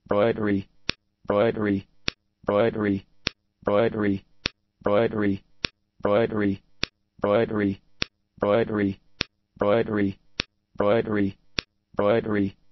broidery, broidery, broidery, broidery, broidery, broidery, broidery, broidery, broidery, broidery, broidery.